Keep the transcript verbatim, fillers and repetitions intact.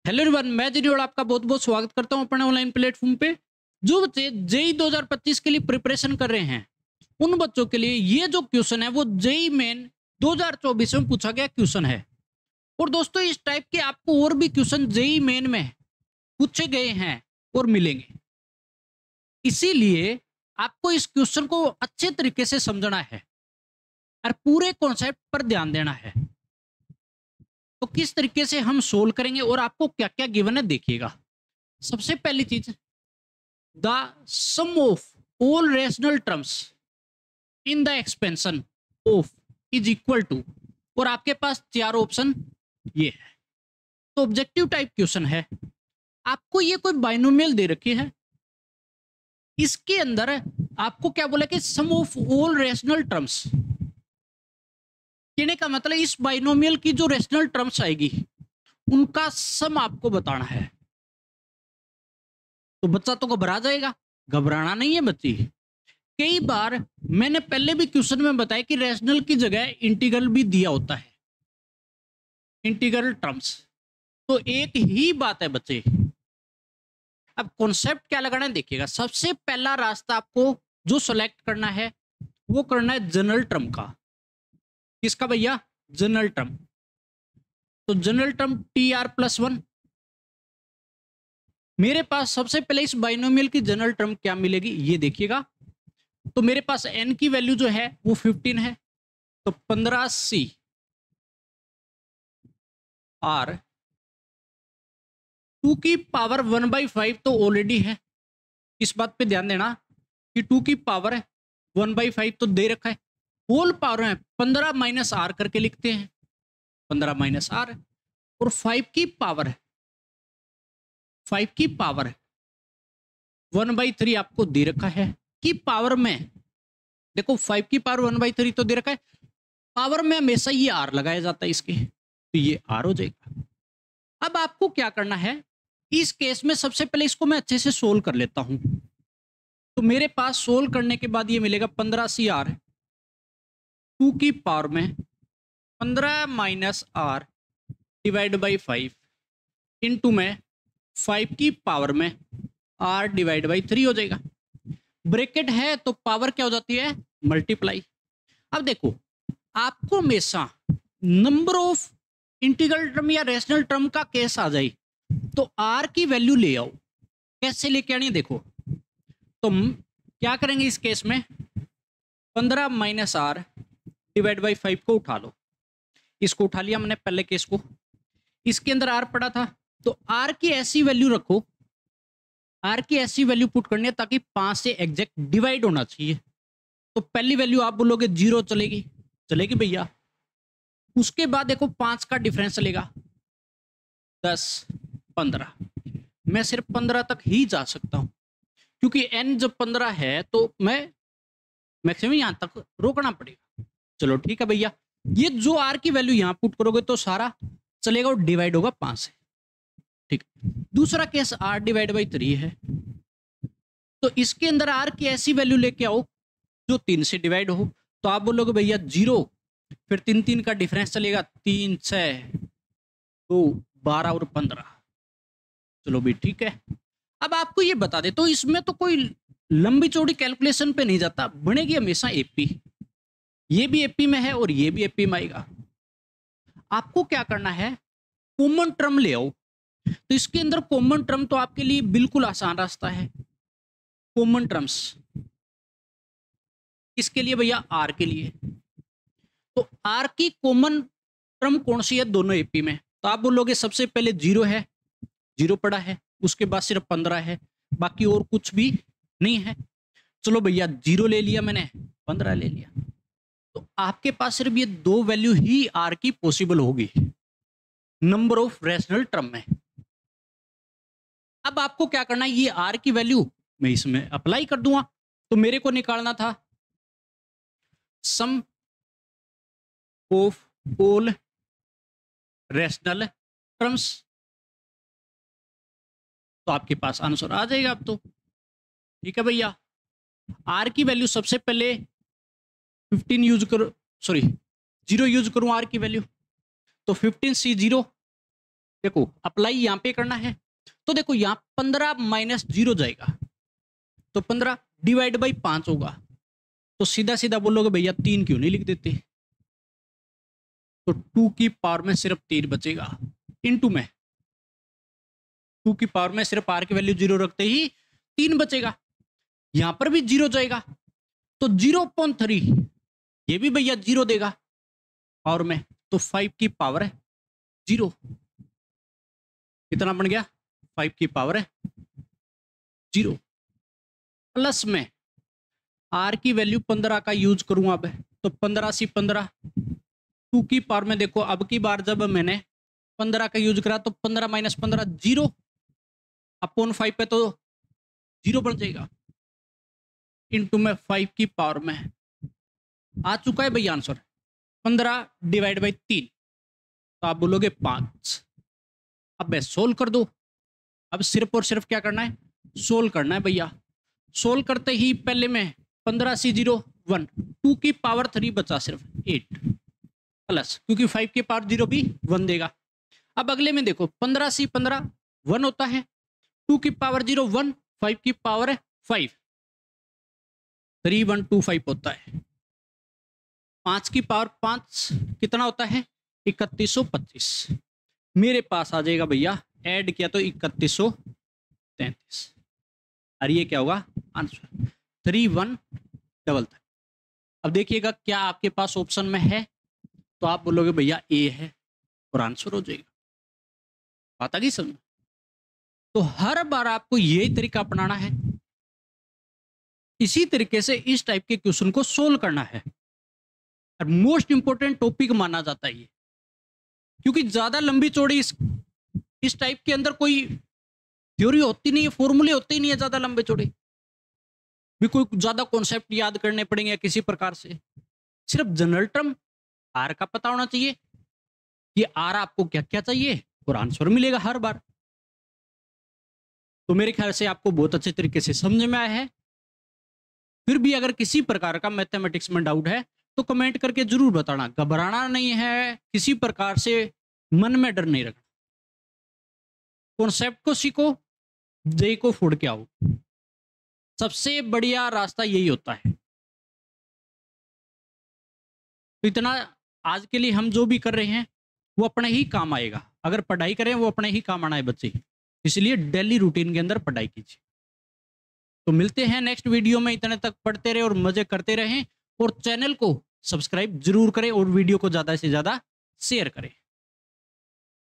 Hello everyone, मैं जिनी और आपका बहुत बहुत स्वागत करता हूं अपने ऑनलाइन प्लेटफॉर्म पे। जो बच्चे जेई दो हज़ार पच्चीस के लिए प्रिपरेशन कर रहे हैं उन बच्चों के लिए ये जो क्वेश्चन है वो जेई मेन दो हज़ार चौबीस में पूछा गया क्वेश्चन है। और दोस्तों इस टाइप के आपको और भी क्वेश्चन जेई मेन में पूछे गए हैं और मिलेंगे, इसीलिए आपको इस क्वेश्चन को अच्छे तरीके से समझना है और पूरे कॉन्सेप्ट पर ध्यान देना है। तो किस तरीके से हम सोल्व करेंगे और आपको क्या क्या गिवन है देखिएगा। सबसे पहली चीज, the sum of all rational terms in the expansion of is equal to, और आपके पास चार ऑप्शन ये है। तो ऑब्जेक्टिव टाइप क्वेश्चन है, आपको ये कोई बाइनोमियल दे रखी है, इसके अंदर आपको क्या बोला कि sum of all rational terms, कहने का मतलब इस बाइनोमियल की जो रेशनल टर्म्स आएगी उनका सम आपको बताना है। तो बच्चा तो घबरा जाएगा, घबराना नहीं है बच्ची। कई बार मैंने पहले भी क्वेश्चन में बताया कि रेशनल की जगह इंटीग्रल भी दिया होता है, इंटीग्रल टर्म्स। तो एक ही बात है बच्चे। अब कॉन्सेप्ट क्या लगाना है देखिएगा। सबसे पहला रास्ता आपको जो सेलेक्ट करना है वो करना है जनरल टर्म का। किसका भैया? General term. तो general term T R plus one. मेरे पास सबसे पहले इस बाइनोमियल की जनरल टर्म क्या मिलेगी ये देखिएगा। तो मेरे पास एन की वैल्यू जो है वो फिफ्टीन है, तो पंद्रह सी आर टू की पावर वन बाई फाइव तो ऑलरेडी है। इस बात पे ध्यान देना कि टू की पावर वन बाई फाइव तो दे रखा है। होल पावर में पंद्रह माइनस आर करके लिखते हैं, पंद्रह माइनस आर। और फाइव की पावर फाइव की पावर वन बाई थ्री आपको दे रखा है। की पावर में देखो फाइव की पावर वन बाई थ्री तो दे रखा है, पावर में हमेशा ये आर लगाया जाता है इसके, तो ये आर हो जाएगा। अब आपको क्या करना है, इस केस में सबसे पहले इसको मैं अच्छे से सोल्व कर लेता हूं। तो मेरे पास सोल्व करने के बाद ये मिलेगा पंद्रह सी आर टू की पावर में पंद्रह minus R divide by five into में फाइव की पावर में आर डिवाइड बाई थ्री हो जाएगा। ब्रैकेट है तो पावर क्या हो जाती है? मल्टीप्लाई। अब देखो आपको हमेशा नंबर ऑफ इंटीग्रल टर्म या रेशनल टर्म का केस आ जाए तो आर की वैल्यू ले आओ। कैसे लेके आनी है देखो। तो हम क्या करेंगे इस केस में, पंद्रह minus R divide by five को उठा लो। इसको उठा लिया मैंने पहले केस को, इसके अंदर आर पड़ा था तो आर की ऐसी वैल्यू रखो, आर की ऐसी वैल्यू पुट करनी है ताकि पांच से एग्जैक्ट डिवाइड होना चाहिए। तो पहली वैल्यू आप बोलोगे जीरो चलेगी, चलेगी भैया। उसके बाद देखो पांच का डिफरेंस चलेगा, दस पंद्रह। मैं सिर्फ पंद्रह तक ही जा सकता हूं क्योंकि एन जब पंद्रह है तो मैं मैक्सिमम यहां तक रोकना पड़ेगा। चलो ठीक है भैया, ये जो आर की वैल्यू यहां पुट करोगे तो सारा चलेगा और डिवाइड होगा पांच से। ठीक। दूसरा case R divide by three है, तो इसके अंदर आर की ऐसी वैल्यू लेके आओ जो तीन से डिवाइड हो। तो आप बोलोगे भैया जीरो, फिर तीन तीन का डिफरेंस चलेगा, तीन छह दो बारह और पंद्रह। चलो भी ठीक है। अब आपको ये बता दे तो इसमें तो कोई लंबी चौड़ी कैलकुलेशन पे नहीं जाता, बनेगी हमेशा एपी। ये भी एपी में है और ये भी एपी में आएगा। आपको क्या करना है, कॉमन टर्म ले आओ। तो इसके अंदर कॉमन टर्म तो आपके लिए बिल्कुल आसान रास्ता है। कॉमन टर्म्स इसके लिए भैया आर के लिए, तो आर की कॉमन टर्म कौन सी है दोनों एपी में? तो आप बोलोगे सबसे पहले जीरो है, जीरो पड़ा है, उसके बाद सिर्फ पंद्रह है, बाकी और कुछ भी नहीं है। चलो भैया जीरो ले लिया मैंने, पंद्रह ले लिया, तो आपके पास सिर्फ ये दो वैल्यू ही आर की पॉसिबल होगी नंबर ऑफ रेशनल टर्म में। अब आपको क्या करना है, ये आर की वैल्यू मैं इसमें अप्लाई कर दूंगा। तो मेरे को निकालना था sum of all rational terms, तो आपके पास आंसर आ जाएगा। अब तो ठीक है भैया, आर की वैल्यू सबसे पहले फिफ्टीन यूज करो, सॉरी जीरो यूज करूं आर की वैल्यू, तो फिफ्टीन सी जीरो देखो अप्लाई यहाँ पे करना है, तो देखो यहाँ पंद्रह माइनस जीरो जाएगा, तो पंद्रह डिवाइड बाई पांच होगा, तो सीधा सीधा बोलोगे भैया तीन क्यों नहीं लिख देते, तो टू की पावर में सिर्फ तीन बचेगा, इनटू में टू की पावर में सिर्फ आर की वैल्यू जीरो रखते ही तीन बचेगा, यहां पर भी जीरो जाएगा, तो जीरो पॉइंट थ्री ये भी भैया जीरो देगा पावर में, तो फाइव की पावर है जीरो, कितना बन गया, फाइव की पावर है जीरो, प्लस में आर की वैल्यू पंद्रह का यूज करूंगा अब, तो पंद्रह सी पंद्रह, टू की पावर में देखो अब की बार जब मैंने पंद्रह का यूज करा तो पंद्रह माइनस पंद्रह जीरो, अपॉन फाइव पे तो जीरो बन जाएगा, इनटू में फाइव की पावर में आ चुका है भैया आंसर, पंद्रह डिवाइड बाई तीन, तो आप बोलोगे पांच। अब मैं सोल्व कर दो, अब सिर्फ और सिर्फ क्या करना है, सोल्व करना है भैया, सोल्व करते ही पहले में पंद्रह सी जीरो वन, टू की पावर थ्री बचा सिर्फ एट, प्लस क्योंकि फाइव की पावर जीरो भी वन देगा, अब अगले में देखो पंद्रह सी पंद्रह वन होता है, टू की पावर जीरो वन, फाइव की पावर है five, three one two five होता है, पांच की पावर पांच कितना होता है इकतीस सौ पच्चीस, मेरे पास आ जाएगा भैया, ऐड किया तो इकतीस सौ तैंतीस, और ये क्या होगा answer three one double three. अब देखिएगा क्या आपके पास ऑप्शन में है, तो आप बोलोगे भैया ए है और आंसर हो जाएगा, बात आ गई समझ। तो हर बार आपको यही तरीका अपनाना है, इसी तरीके से इस टाइप के क्वेश्चन को सोल्व करना है, और मोस्ट इंपोर्टेंट टॉपिक माना जाता है ये, क्योंकि ज्यादा लंबी चौड़ी इस इस टाइप के अंदर कोई थ्योरी होती नहीं है, फॉर्मूले होते ही नहीं है ज्यादा लंबे चौड़े, भी कोई ज्यादा कॉन्सेप्ट याद करने पड़ेंगे किसी प्रकार से, सिर्फ जनरल टर्म आर का पता होना चाहिए कि आर आपको क्या क्या चाहिए और आंसर मिलेगा हर बार। तो मेरे ख्याल से आपको बहुत अच्छे तरीके से समझ में आया है। फिर भी अगर किसी प्रकार का मैथमेटिक्स में डाउट है तो कमेंट करके जरूर बताना, घबराना नहीं है, किसी प्रकार से मन में डर नहीं रखना, कॉन्सेप्ट को सीखो, जेई को फोड़ के आओ, सबसे बढ़िया रास्ता यही होता है। तो इतना आज के लिए हम जो भी कर रहे हैं वो अपने ही काम आएगा, अगर पढ़ाई करें वो अपने ही काम आना है बच्चे, इसलिए डेली रूटीन के अंदर पढ़ाई कीजिए। तो मिलते हैं नेक्स्ट वीडियो में, इतने तक पढ़ते रहे और मजे करते रहें, और चैनल को सब्सक्राइब जरूर करें और वीडियो को ज्यादा से ज्यादा शेयर करें।